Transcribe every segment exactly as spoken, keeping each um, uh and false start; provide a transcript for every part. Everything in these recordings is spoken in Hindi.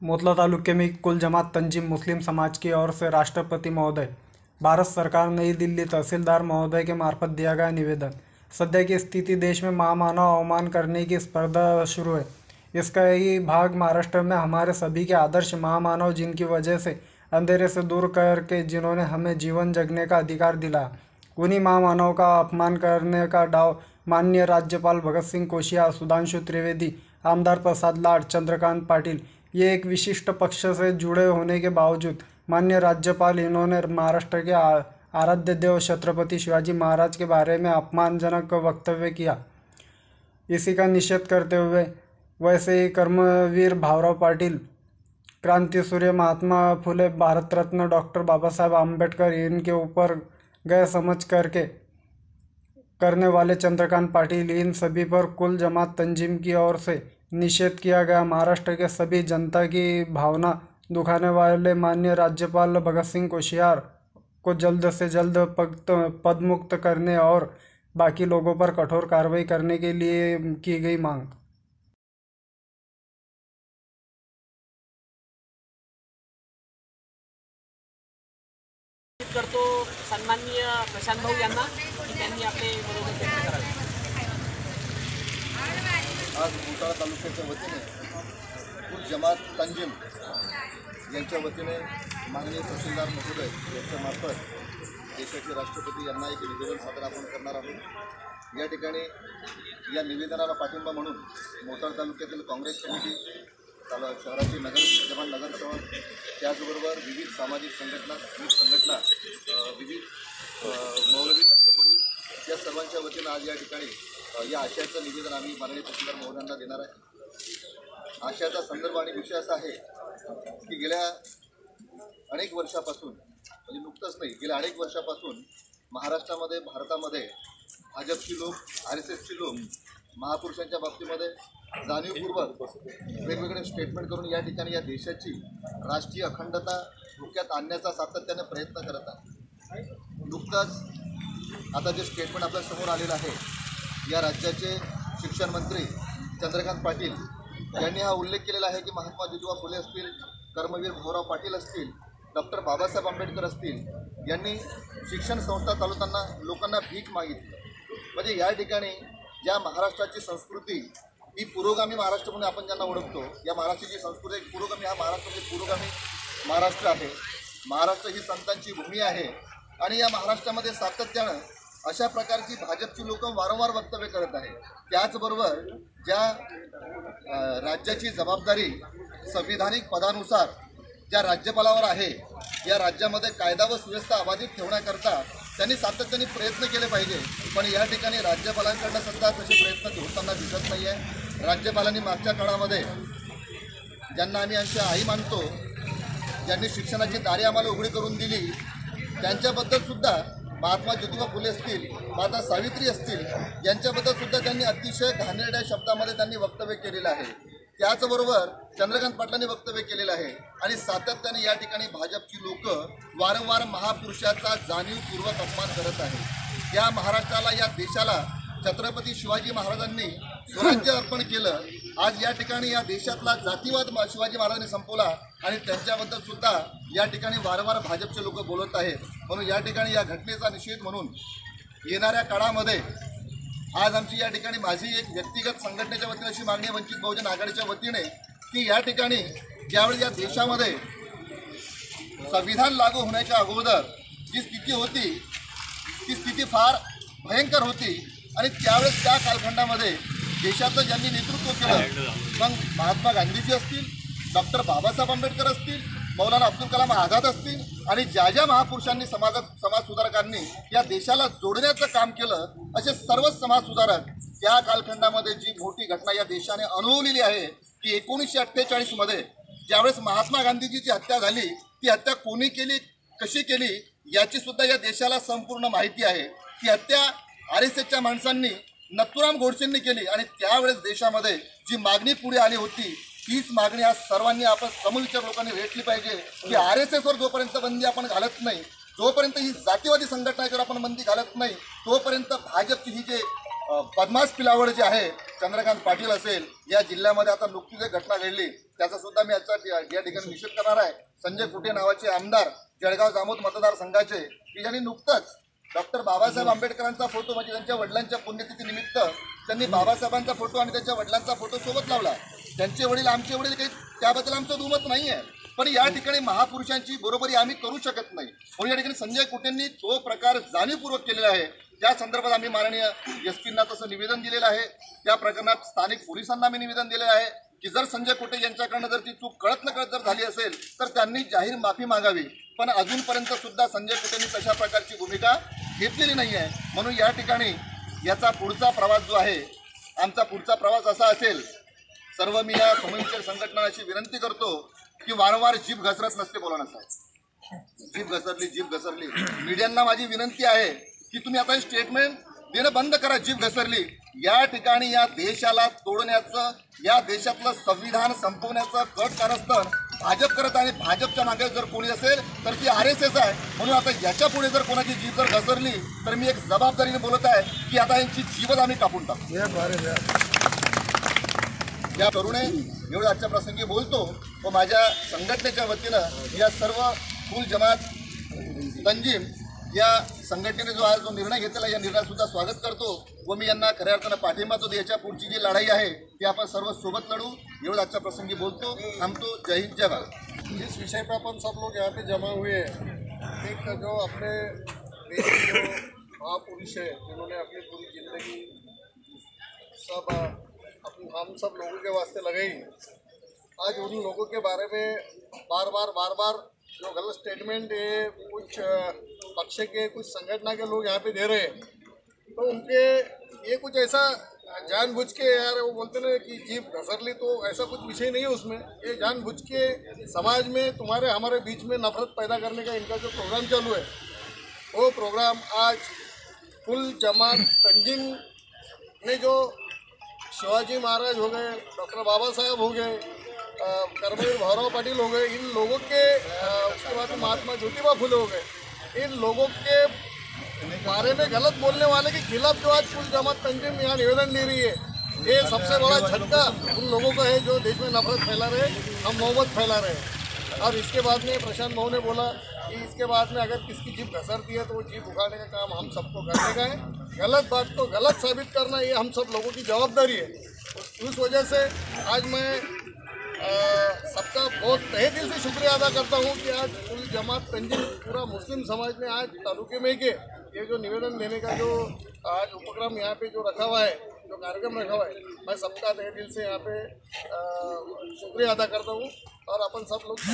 मोतला तालुके में कुल जमात तंजीम मुस्लिम समाज की ओर से राष्ट्रपति महोदय, भारत सरकार, नई दिल्ली, तहसीलदार महोदय के मार्फत दिया गया निवेदन। सद्य की स्थिति, देश में महामानव अवमान करने की स्पर्धा शुरू है। इसका ही भाग महाराष्ट्र में हमारे सभी के आदर्श महामानव, जिनकी वजह से अंधेरे से दूर करके जिन्होंने हमें जीवन जगने का अधिकार दिलाया, उन्हीं महामानव का अपमान करने का डाव माननीय राज्यपाल भगत सिंह कोश्यारी, सुधांशु त्रिवेदी, आमदार प्रसाद लाड, चंद्रकांत पाटिल, ये एक विशिष्ट पक्ष से जुड़े होने के बावजूद माननीय राज्यपाल, इन्होंने महाराष्ट्र के आराध्य देव छत्रपति शिवाजी महाराज के बारे में अपमानजनक वक्तव्य किया। इसी का निषेध करते हुए वैसे ही कर्मवीर भाऊराव पाटिल, क्रांति सूर्य महात्मा फुले, भारत रत्न डॉक्टर बाबा साहेब आम्बेडकर, इनके ऊपर गए समझ करके करने वाले चंद्रकांत पाटिल, इन सभी पर कुल जमात तंजीम की ओर से निषेध किया गया। महाराष्ट्र के सभी जनता की भावना दुखाने वाले माननीय राज्यपाल भगत सिंह कोश्यारी को जल्द से जल्द पदमुक्त करने और बाकी लोगों पर कठोर कार्रवाई करने के लिए की गई मांग। करतो सन्माननीय प्रशांत भाऊ यांना की त्यांनी आपले बरोबर व्यक्त करावे। आज मोताळा तालुक्याच्या वतीने कुल जमात तंजीम यांच्या वतीने माननीय तहसीलदार महोदय यांच्या मार्फत देशाचे राष्ट्रपती यांना एक निवेदन सादर आपण करणार आहोत। या ठिकाणी या निवेदनाला पाठिंबा म्हणून मोताळा तालुक्यातील काँग्रेस कमिटी, शहराचे नगर विद्यमान नगरसेवक, त्याचबरोबर विविध सामाजिक संघटना, विविध संघटना, विविध मौलवी दत्तगुरू, या सर्वांच्या वतीनं आज या ठिकाणी या आशयाचं निवेदन आम्ही माननीय तहसीलदार महोदयांना देणार आहे। आशयाचा संदर्भ आणि विषय असा आहे की गेल्या अनेक वर्षापासून, म्हणजे नुकतंच नाही, गेल्या अनेक वर्षापासून महाराष्ट्रामध्ये, भारतामध्ये भाजपची लोक, आर एस एसची लोक महापुरुषांच्या बाबतीमध्ये जाणीवपूर्वक वेगवेगळे स्टेटमेंट करून या ठिकाणी या देशाची राष्ट्रीय अखंडता धोक्यात आणण्याचा सातत्याने प्रयत्न करत आहे। नुकताच आता जे स्टेटमेंट आपल्या समोर आलेलं आहे, या राज्याचे शिक्षण मंत्री चंद्रकांत पाटील यांनी हा उल्लेख केलेला आहे की महात्मा ज्योतिबा फुले असतील, कर्मवीर भाऊराव पाटील असतील, डॉक्टर बाबासाहेब आंबेडकर असतील, यांनी शिक्षण संस्था चालवताना लोकांना भीक मागितली। म्हणजे या ठिकाणी ज्या महाराष्ट्राची संस्कृती ही पुरोगामी महाराष्ट्र म्हणून आपण ज्यांना ओळखतो, या महाराष्ट्राची संस्कृती एक पुरोगामी, हा महाराष्ट्राचे पुरोगामी महाराष्ट्र आहे। महाराष्ट्र ही संतांची भूमी आहे आणि या महाराष्ट्रामध्ये सातत्यानं अशा प्रकारची भाजपची लोक वारंवार वक्तव्य करत आहे। त्याचबरोबर ज्या राज्याची जबाबदारी संविधानिक पदानुसार ज्या राज्यपालावर आहे, या राज्यामध्ये कायदा व सुव्यवस्था अबाधित ठेवण्याकरता त्यांनी सातत्याने प्रयत्न केले पाहिजे, पण या ठिकाणी राज्यपालांकडनं सध्या तसे प्रयत्न होताना दिसत नाही आहे। राज्यपालांनी मागच्या काळामध्ये ज्यांना आम्ही आमच्या आई मानतो, ज्यांनी शिक्षणाची दारे आम्हाला उघडी करून दिली, त्यांच्याबद्दलसुद्धा महात्मा ज्योतिबा फुले असतील, माता सावित्री असतील, यांच्याबद्दल सुद्धा त्यांनी अतिशय घाणेरड्या शब्दामध्ये त्यांनी वक्तव्य केलेलं आहे। त्याचबरोबर चंद्रकांत पाटलांनी वक्तव्य केलेलं आहे आणि सातत्याने या ठिकाणी भाजपची लोक वारंवार महापुरुषाचा जाणीवपूर्वक अपमान करत आहेत। या महाराष्ट्राला, या देशाला छत्रपती शिवाजी महाराजांनी स्वराज्य अर्पण केलं। आज या ठिकाणी या देशातला जातीवाद शिवाजी महाराजांनी संपवला आणि त्यांच्याबद्दल सुद्धा या ठिकाणी वारंवार भाजपचे लोक बोलत आहेत। म्हणून या ठिकाणी या घटनेचा निषेध म्हणून येणाऱ्या काळामध्ये आज आमची या ठिकाणी माझी एक व्यक्तिगत संघटनेच्या वतीने अशी मागणी आहे, वंचित बहुजन आघाडीच्या वतीने, की या ठिकाणी ज्यावेळी या देशामध्ये संविधान लागू होण्याच्या अगोदर जी स्थिती होती, ती स्थिती फार भयंकर होती आणि त्यावेळेस त्या कालखंडामध्ये देशाचं ज्यांनी नेतृत्व केलं, मग महात्मा गांधीजी असतील, डॉक्टर बाबासाहेब आंबेडकर असतील, मौलाना अब्दुल कलाम आझाद असतील आणि ज्या ज्या महापुरुषांनी समाजात समाजसुधारकांनी या देशाला जोडण्याचं काम केलं, असे सर्वच समाजसुधारक त्या कालखंडामध्ये जी मोठी घटना या देशाने अनुभवलेली आहे की एकोणीसशे अठ्ठेचाळीसमध्ये ज्यावेळेस महात्मा गांधीजीची हत्या झाली, ती हत्या कोणी केली, कशी केली, याचीसुद्धा या देशाला संपूर्ण माहिती आहे। ती हत्या आर एस एसच्या माणसांनी, नथुराम गोडसेंनी केली आणि त्यावेळेस देशामध्ये जी मागणी पुढे आली होती, तीच मागणी आज सर्वांनी आपण समविचार लोकांनी भेटली पाहिजे की आर एस एसवर जोपर्यंत बंदी आपण घालत नाही, जोपर्यंत ही जातीवादी संघटनांवर आपण बंदी घालत नाही, तोपर्यंत भाजपची ही जे बदमाश पिलावड जे आहे चंद्रकांत पाटील असेल, या जिल्ह्यामध्ये आता नुकतीच एक घटना घडली त्याचा सुद्धा मी आजच्या या ठिकाणी निषेध करणार आहे. संजय कुटे नावाचे आमदार जळगाव जामोद मतदारसंघाचे, की ज्यांनी नुकतंच डॉक्टर बाबासाहेब आंबेडकरांचा फोटो म्हणजे त्यांच्या वडिलांच्या पुण्यतिथी निमित्त त्यांनी बाबासाहेबांचा फोटो आणि त्यांच्या वडिलांचा फोटो सोबत लावला. त्यांचे वडील आमचे वडील काही त्याबद्दल आमचं दुमत नाही आहे, पण या ठिकाणी महापुरुषांची बरोबरी आम्ही करू शकत नाही. म्हणून या ठिकाणी संजय कुटेंनी तो प्रकार जाणीवपूर्वक केलेला आहे. त्या संदर्भात आम्ही माननीय एस पींना तसं निवेदन दिलेलं आहे. त्या प्रकरणात स्थानिक पोलिसांना आम्ही निवेदन दिलेलं आहे की जर संजय कुटे यांच्याकडनं जर ती चूक कळत न कळत जर झाली असेल तर त्यांनी जाहीर माफी मागावी. पण अजूनपर्यंत सुद्धा संजय कुटेंनी तशा प्रकारची भूमिका घेतलेली नाही आहे. म्हणून या ठिकाणी याचा पुढचा प्रवास जो आहे, आमचा पुढचा प्रवास असा असेल, सर्व मी या समविचार संघटनांना अशी विनंती करतो की वारंवार जीभ घसरत नसते बोलणं साहेब, जीभ घसरली जीभ घसरली. मीडियांना माझी विनंती आहे की तुम्ही आता स्टेटमेंट देणं बंद करा. जीभ घसरली या ठिकाणी या देशाला तोडण्याचं, या देशातलं संविधान संपवण्याचं कट कारस्थान भाजप करत आणि भाजपच्या मागे जर कोणी असेल तर ती आर एस एस आहे. म्हणून आता याच्या पुढे जर कोणाची जीभ जर घसरली तर मी एक जबाबदारीने बोलत आहे की आता यांची जीवच आम्ही कापून टाकू. या करू नये एवढं आजच्या प्रसंगी बोलतो व माझ्या संघटनेच्या वतीनं या सर्व फुल जमात तंजीम या संघटनेने जो आज जो निर्णय घेतलेला या निर्णयात सुद्धा स्वागत करतो व मी यांना खऱ्या अर्थानं पाठिंबा तो याच्या पुढची जी लढाई आहे ती आपण सर्व सोबत लढू एवढं आजच्या प्रसंगी बोलतो. थांबतो. जय हिंद जय भारत. जिस विषय पर अपन सब लोग यहाँ पे जमा हुए हैं, एक जो अपने देश के जो महापुरुष है जिन्होंने अपनी पूरी जिंदगी सब अपने हम सब लोगों के वास्ते लगाई, आज उन लोगों के बारे में बार बार बार बार जो गलत स्टेटमेंट है कुछ पक्ष के कुछ संगठन के लोग यहाँ पे दे रहे हैं, तो उनके ये कुछ ऐसा जानबूझ के यार वो बोलते ना कि जीभ घसरली, तो ऐसा कुछ विषय नहीं है उसमें. ये जानबूझ के समाज में तुम्हारे हमारे बीच में नफरत पैदा करने का इनका जो प्रोग्राम चालू है, वो प्रोग्राम आज कुल जमात तंजीम ने जो शिवाजी महाराज हो गए, डॉक्टर बाबा साहब हो गए, कर्मवीर भाऊराव पाटिल हो गए, इन लोगों के उसके बाद महात्मा ज्योतिबा फुले हो गए, इन लोगों के बारे में गलत बोलने वाले के खिलाफ जो आज कुल जमात तंजीम यहाँ निवेदन दे रही है, ये सबसे बड़ा झटका उन लोगों का है जो देश में नफरत फैला रहे, हम मोहब्बत फैला रहे हैं. और इसके बाद में प्रशांत भाऊ ने बोला कि इसके बाद में अगर किसकी जीभ घसरती है तो वो जीभ उखाड़ने का काम हम सबको करने का है. गलत बात को गलत साबित करना ये हम सब लोगों की जवाबदारी है. उस वजह से आज मैं सबका बहुत तहे दिल से शुक्रिया अदा करता हूँ कि आज कुल जमात तंजीम पूरा मुस्लिम समाज ने आज तालुके में के ये जो निवेदन देने का जो आज उपक्रम यहाँ पे जो रखा हुआ है, जो कार्यक्रम रखा हुआ है, मैं सबका तहे दिल से यहाँ पे शुक्रिया अदा करता हूँ. और अपन सब लोग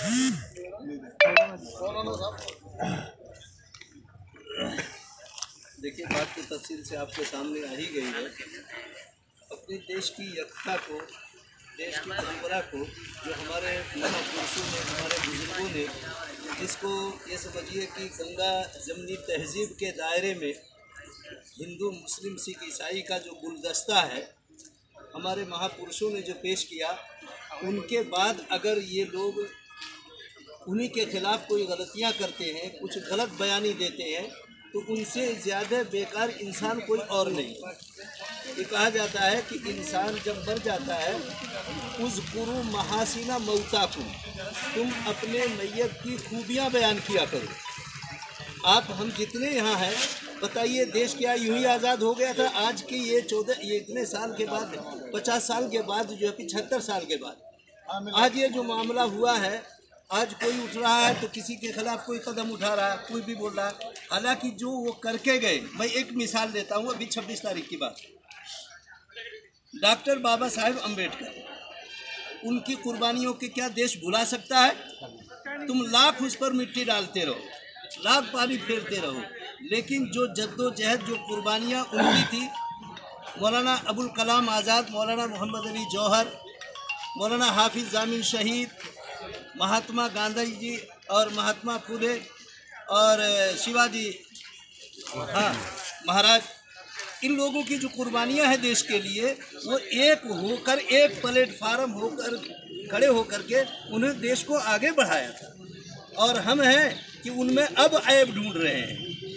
देखिए, बात की तफसील से आपके सामने आ ही गई है. अपने देश की एकता को, देश की परंपरा को जो हमारे महापुरुषों ने, हमारे बुजुर्गों ने, जिसको ये समझिए कि गंगा जमनी तहजीब के दायरे में हिंदू मुस्लिम सिख ईसाई का जो गुलदस्ता है हमारे महापुरुषों ने जो पेश किया, उनके बाद अगर ये लोग उन्हीं के खिलाफ़ कोई गलतियां करते हैं, कुछ गलत बयानी देते हैं, तो उनसे ज़्यादा बेकार इंसान कोई और नहीं. ये कहा जाता है कि इंसान जब मर जाता है, उस गुरु महासीना मौता को, तुम अपने मैयत की खूबियाँ बयान किया करो. आप हम जितने यहाँ हैं, बताइए देश क्या यूं ही आज़ाद हो गया था? आज की ये चौदह ये इतने साल के बाद, पचास साल के बाद, जो है पिछहत्तर साल के बाद आज ये जो मामला हुआ है, आज कोई उठ रहा है तो किसी के खिलाफ कोई कदम उठा रहा है, कोई भी बोल रहा है. हालांकि जो वो करके गए, मैं एक मिसाल देता हूँ, अभी छब्बीस तारीख की बात, डॉक्टर बाबा साहेब अम्बेडकर, उनकी कुर्बानियों के क्या देश भुला सकता है? तुम लाख उस पर मिट्टी डालते रहो, लाख पानी फेरते रहो, लेकिन जो जद्दोजहद, जो कुर्बानियाँ उनकी थी, मौलाना अबुल कलाम आज़ाद, मौलाना मोहम्मद अली जौहर, मौलाना हाफिज़ जामिन शहीद, महात्मा गांधी जी और महात्मा फुले और शिवाजी हाँ महाराज, इन लोगों की जो कुर्बानियां हैं देश के लिए, वो एक होकर, एक प्लेटफार्म होकर खड़े होकर के उन्हें देश को आगे बढ़ाया था. और हम हैं कि उनमें अब ऐब ढूंढ रहे हैं.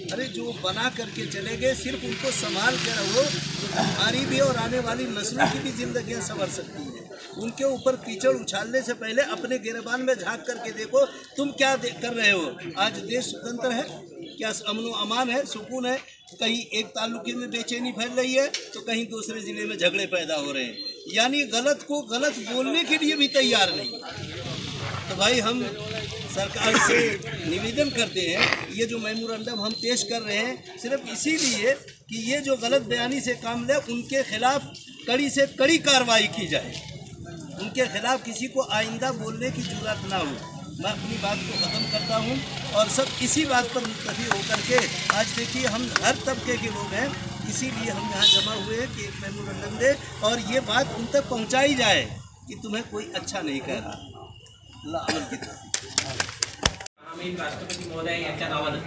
अरे जो बना करके चले गए, सिर्फ उनको संभाल के रहो तो तुम्हारी भी और आने वाली नस्लों की भी जिंदगियां संवर सकती हैं। उनके ऊपर कीचड़ उछालने से पहले अपने गिरबान में झांक करके देखो तुम क्या कर रहे हो। आज देश स्वतंत्र है क्या? अमन अमान है, सुकून है? कहीं एक तालुके में बेचैनी फैल रही है तो कहीं दूसरे ज़िले में झगड़े पैदा हो रहे हैं, यानी गलत को गलत बोलने के लिए भी तैयार नहीं। तो भाई हम सरकार से निवेदन करते हैं, ये जो मेमोरेंडम हम पेश कर रहे हैं सिर्फ इसीलिए कि ये जो गलत बयानी से काम ले उनके खिलाफ कड़ी से कड़ी कार्रवाई की जाए, उनके खिलाफ किसी को आइंदा बोलने की जरूरत ना हो। मैं अपनी बात को ख़त्म करता हूँ और सब इसी बात पर मुत्तफी होकर के आज देखिए हम हर तबके के लोग हैं, इसीलिए हम यहाँ जमा हुए हैं कि एक मेमोरेंडम दे और ये बात उन तक पहुँचाई जाए कि तुम्हें कोई अच्छा नहीं कह रहा। अल्लाह अमल की तरफ आम्ही राष्ट्रपती महोदय यांच्या नावानं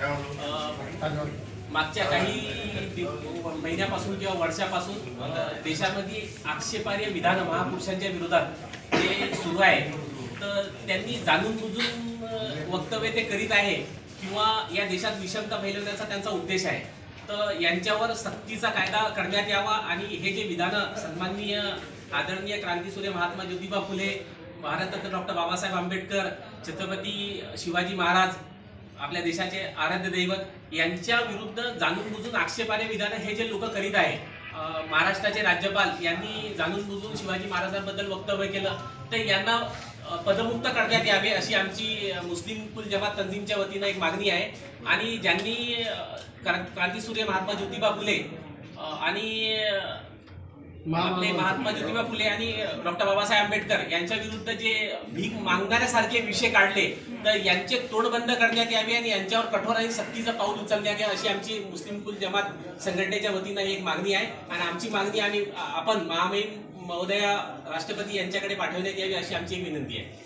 मागच्या काही महिन्यापासून किंवा वर्षापासून देशामध्ये आक्षेपार्ह विधान महापुरुषांच्या विरोधात जे सुरू आहे तर त्यांनी जाणून बुजून वक्तव्य ते करीत आहे किंवा या देशात विषमता फैलवण्याचा त्यांचा उद्देश आहे। तर यांच्यावर सक्तीचा कायदा करण्यात यावा आणि हे जे विधानं सन्माननीय आदरणीय क्रांतीसूर्य महात्मा ज्योतिबा फुले, भारतरत्न डॉक्टर बाबासाहेब आंबेडकर, छत्रपती शिवाजी महाराज आपल्या देशाचे आराध्य दैवत यांच्या विरुद्ध जाणून बुजून आक्षेपार्ह विधानं हे जे लोक करीत आहे, महाराष्ट्राचे राज्यपाल यांनी जाणून बुजून शिवाजी महाराजांबद्दल वक्तव्य केलं तर यांना पदमुक्त करण्यात यावे अशी आमची मुस्लिम कुल जमात तंजीमच्या वतीनं एक मागणी आहे। आणि ज्यांनी क्रांतीसूर्य महात्मा ज्योतिबा फुले आणि आपले महात्मा ज्योतिबा फुले आणि डॉक्टर बाबासाहेब आंबेडकर यांच्या विरुद्ध जे भीक मागणाऱ्यासारखे विषय काढले तर यांचे तोंड बंद करण्यात यावे आणि यांच्यावर कठोर आणि सक्तीचं पाऊल उचलण्यात यावे अशी आमची मुस्लिम कुल जमात संघटनेच्या वतीनं एक मागणी आहे। आणि आमची मागणी आम्ही आपण महामहिम महोदया राष्ट्रपती यांच्याकडे पाठवण्यात यावी अशी आमची एक विनंती आहे।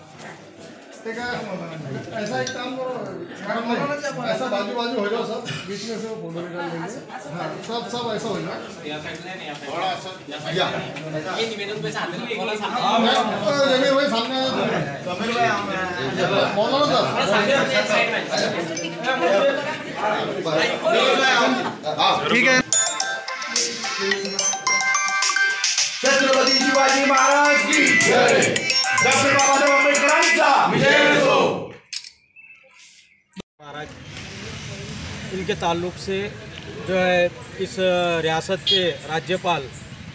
ऐसा एक काम करो, ऐसा बाजू बाजू हो जाओ सब, बीच में से वो फोटो निकाल लेंगे। हाँ, सब सब ऐसा हो जाए। ये निवेदन पे साथ में एक जमीर भाई सामने बोलो ना सर। ठीक है। छत्रपती शिवाजी महाराज की जय, डॉक्टर बाबासाहेब आंबेडकरांचा विजय हो। महाराज इनके ताल्लुक से जो है इस रियासत के राज्यपाल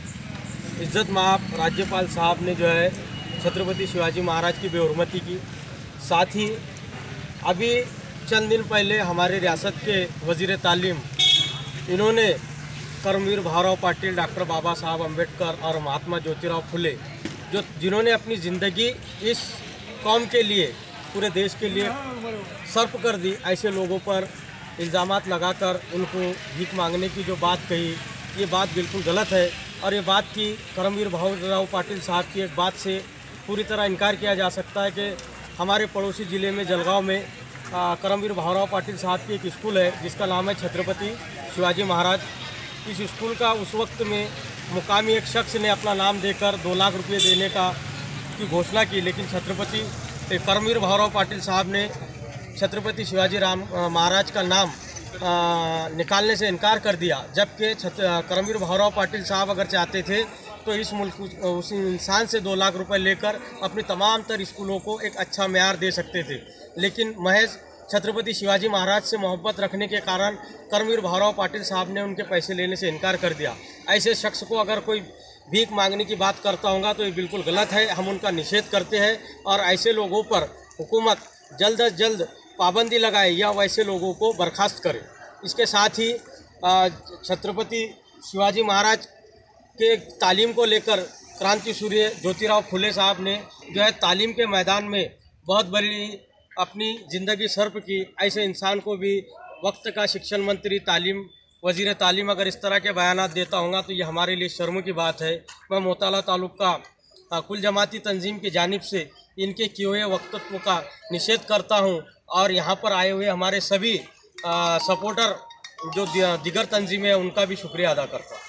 इज्जत माब राज्यपाल साहब ने जो है छत्रपति शिवाजी महाराज की बेहुरमती की। साथ ही अभी चंद दिन पहले हमारे रियासत के वज़ीर तालीम इन्होंने कर्मवीर भावराव पाटिल, डॉक्टर बाबा साहब अम्बेडकर और महात्मा ज्योतिराव फुले जो जिन्होंने अपनी ज़िंदगी इस कौम के लिए, पूरे देश के लिए सर्प कर दी, ऐसे लोगों पर इल्ज़ामात लगाकर उनको भीख मांगने की जो बात कही, ये बात बिल्कुल गलत है। और ये बात की कर्मवीर भावराव पाटिल साहब की एक बात से पूरी तरह इनकार किया जा सकता है कि हमारे पड़ोसी ज़िले में जलगांव में कर्मवीर भावराव पाटिल साहब की एक स्कूल है जिसका नाम है छत्रपति शिवाजी महाराज। इस स्कूल का उस वक्त में मुकामी एक शख्स ने अपना नाम देकर दो लाख रुपये देने का की घोषणा की, लेकिन छत्रपति कर्मवीर भावराव पाटिल साहब ने छत्रपति शिवाजी राम महाराज का नाम आ, निकालने से इनकार कर दिया। जबकि कर्मवीर भावराव पाटिल साहब अगर चाहते थे तो इस मुल्क उस इंसान से दो लाख रुपए लेकर अपनी तमाम तर स्कूलों को एक अच्छा म्यार दे सकते थे, लेकिन महज छत्रपति शिवाजी महाराज से मोहब्बत रखने के कारण कर्मवीर भावराव पाटिल साहब ने उनके पैसे लेने से इनकार कर दिया। ऐसे शख्स को अगर कोई भीख मांगने की बात करता होगा तो ये बिल्कुल गलत है, हम उनका निषेध करते हैं और ऐसे लोगों पर हुकूमत जल्द अज जल्द पाबंदी लगाए या वैसे लोगों को बर्खास्त करे। इसके साथ ही छत्रपति शिवाजी महाराज के तालीम को लेकर क्रांति सूर्य ज्योतिराव फुले साहब ने जो है तालीम के मैदान में बहुत बड़ी अपनी ज़िंदगी सर्फ की। ऐसे इंसान को भी वक्त का शिक्षण मंत्री, तालीम वज़ीर तालीम अगर इस तरह के बयानात देता होगा तो ये हमारे लिए शर्म की बात है। मैं मोहतला तालुका कुल जमाती तंजीम की जानिब से इनके किए हुए वक्तव्य का निषेध करता हूँ और यहाँ पर आए हुए हमारे सभी सपोर्टर जो दिगर तंजीमें हैं उनका भी शुक्रिया अदा करता हूँ।